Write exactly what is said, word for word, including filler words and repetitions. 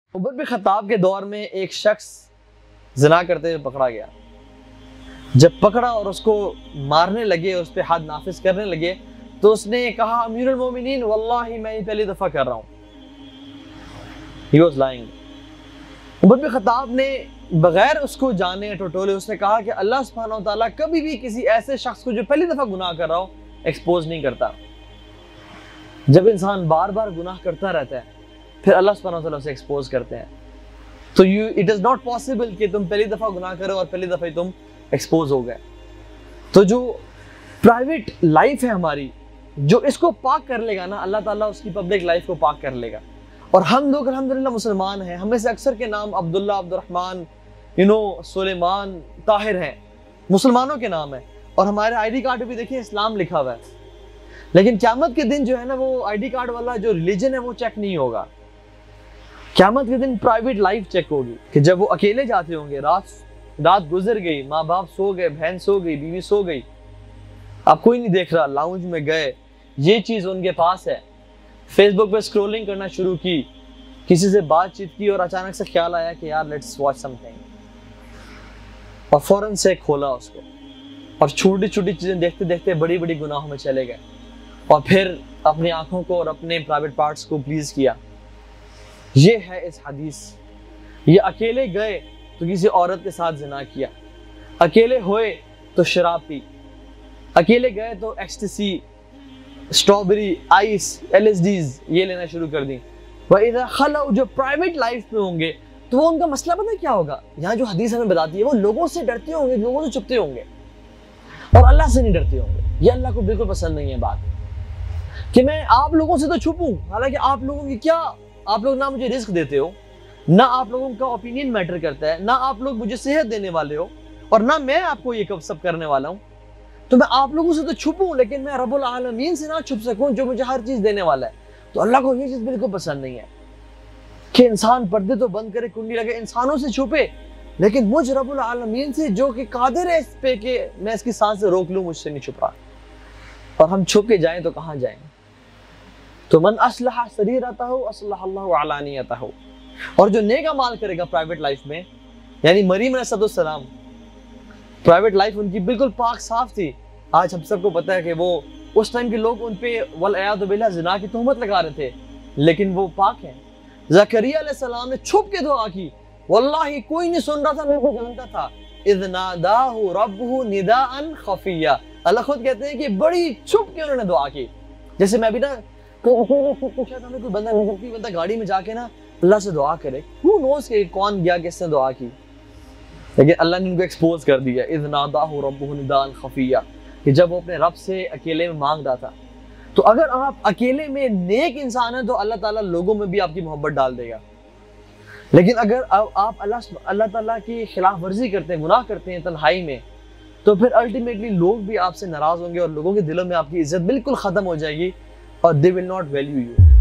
Umar bin Khattab के दौर में एक शख्स ज़िना करते हुए पकड़ा गया। जब पकड़ा और उसको मारने लगे, उस पर हद नाफिज करने लगे, तो उसने कहा, अमीरुल मोमिनीन वल्लाही मैं ये पहली दफ़ा कर रहा हूँ। He was lying। Umar bin Khattab ने बगैर उसको जाने टटोले उसने कहा कि अल्लाह सुब्हानहू व तआला कभी भी किसी ऐसे शख्स को जो पहली दफ़ा गुनाह कर रहा हो एक्सपोज नहीं करता। जब इंसान बार बार गुनाह करता रहता है फिर अल्लाह सुब्हानहू व तआला उसे एक्सपोज करते हैं। तो you it is not possible कि तुम पहली दफ़ा गुनाह करो और पहली दफ़ा ही तुम एक्सपोज हो गए। तो जो प्राइवेट लाइफ है हमारी, जो इसको पाक कर लेगा ना, अल्लाह ताला उसकी पब्लिक लाइफ को पाक कर लेगा। और हम लोग अल्हम्दुलिल्लाह मुसलमान हैं, हमें से अक्सर के नाम अब्दुल्ला, अब्दुर्रहमान, यू नो सुलेमान, ताहिर हैं, मुसलमानों के नाम है। और हमारे आईडी कार्ड पे भी देखिए इस्लाम लिखा हुआ है। लेकिन क़यामत के दिन जो है ना, वो आईडी कार्ड वाला जो रिलीजन है वो चेक नहीं होगा। क़यामत के दिन प्राइवेट लाइफ चेक होगी कि जब वो अकेले जाते होंगे, रात रात गुजर गई, माँ बाप सो गए, बहन सो गई, बीवी सो गई, अब कोई नहीं देख रहा, लाउंज में गए, ये चीज़ उनके पास है, फेसबुक पे स्क्रॉलिंग करना शुरू की, किसी से बातचीत की और अचानक से ख्याल आया कि यार लेट्स वॉच समथिंग, और फौरन से खोला उसको और छोटी छोटी चीज़ें देखते देखते बड़ी बड़ी गुनाहों में चले गए और फिर अपनी आंखों को और अपने प्राइवेट पार्ट्स को प्लीज किया। ये है इस हदीस। ये अकेले गए तो किसी औरत के साथ ज़िना किया, अकेले होए तो शराब पी, अकेले गए तो एक्सटेसी, स्ट्रॉबेरी, आइस, एलएसडीज ये लेना शुरू कर दी। वह इधर खला जो प्राइवेट लाइफ में होंगे तो वो उनका मसला पता है क्या होगा? यहाँ जो हदीस हमें बताती है, वो लोगों से डरते होंगे, लोगों से छुपते होंगे और अल्लाह से नहीं डरते होंगे। ये अल्लाह को बिल्कुल पसंद नहीं है बात कि मैं आप लोगों से तो छुपूं। हालांकि आप लोगों की क्या, आप लोग ना मुझे रिस्क देते हो, ना आप लोगों का ओपिनियन मैटर करता है, ना आप लोग मुझे सेहत देने वाले हो और ना मैं आपको ये कब सब करने वाला हूँ। तो मैं आप लोगों से तो छुपूं लेकिन मैं रब्बुल आलमीन से ना छुप सकूं जो मुझे हर चीज़ देने वाला है। तो अल्लाह को ये चीज़ बिल्कुल पसंद नहीं है कि इंसान पर्दे तो बंद करे, कुंडी लगे, इंसानों से छुपे, लेकिन मुझ रब्बुल आलमीन से जो कि कादिर है इस पे कि मैं इसकी सांस से रोक लूँ, मुझसे नहीं छुप रहा। और हम छुप के जाएं तो कहाँ जाएं? तो मन असलहा सरीरतहु असलहल्लाहु अलानियतहु। और जो नेक अमाल करेगा प्राइवेट लाइफ में, यानी मरीम अलैहिस्सलाम, प्राइवेट लाइफ उनकी बिल्कुल पाक साफ थी। आज हम सबको पता है कि वो उस टाइम के लोग उन पे वल-इयाज़ु बिल्लाह ज़िना की तोहमत लगा रहे थे, लेकिन वो पाक हैं। ज़करिया अलैहिस्सलाम ने छुप के दुआ की, वल्लाही कोई नहीं सुन रहा था, मैं को जानता था। इज़ नादाहु रब्बुहु निदाअन खफिया। अल्लाह खुद कहते हैं कि बड़ी छुप के उन्होंने दुआ की। जैसे मैं भी ना शायद हमें कोई बंदा कोई बंदा गाड़ी में जाके ना अल्लाह से दुआ करे, हू नोस कि कौन गया किसने दुआ की, लेकिन अल्लाह ने उनको एक्सपोज कर दिया। इज़ नादाहु रब्बुहु निदाअन खफिया, कि जब वो अपने रब से अकेले में मांग रहा था। तो अगर आप अकेले में नेक इंसान हैं तो अल्लाह ताला लोगों में भी आपकी मोहब्बत डाल देगा। लेकिन अगर आप अल्लाह अल्लाह ताला की खिलाफ वर्जी करते हैं, गुनाह करते हैं तन्हाई में, तो फिर अल्टीमेटली लोग भी आपसे नाराज होंगे और लोगों के दिलों में आपकी इज्जत बिल्कुल खत्म हो जाएगी और they will not value you.